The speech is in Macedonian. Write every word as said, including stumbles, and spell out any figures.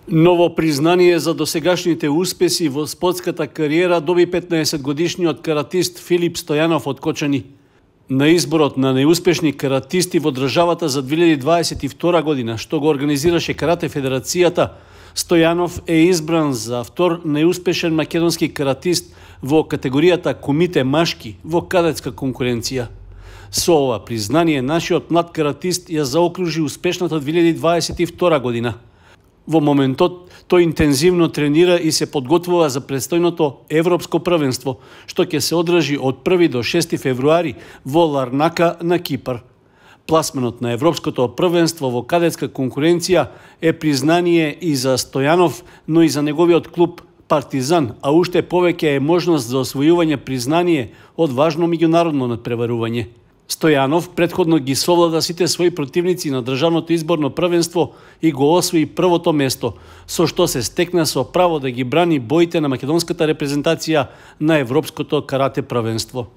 Ново признание за досегашните успеси во спортската кариера доби петнаесетгодишниот каратист Филип Стојанов од Кочани. На изборот на најуспешни каратисти во државата за две илјади дваесет и втора година, што го организираше Карате Федерацијата, Стојанов е избран за втор најуспешен македонски каратист во категоријата кумите машки во кадетска конкуренција. Со ова признание, нашиот млад каратист ја заокружи успешната две илјади дваесет и втора година. Во моментот тој интензивно тренира и се подготвува за престојното Европско првенство, што ќе се одржи од први до шести февруари во Ларнака на Кипар. Пласменот на Европското првенство во кадетска конкуренција е признание и за Стојанов, но и за неговиот клуб Партизан, а уште повеќе е можност за освојување признание од важно меѓународно надпреварување. Стојанов претходно ги совлада сите своји противници на државното изборно првенство и го освои првото место, со што се стекна со право да ги брани боите на македонската репрезентација на Европското карате првенство.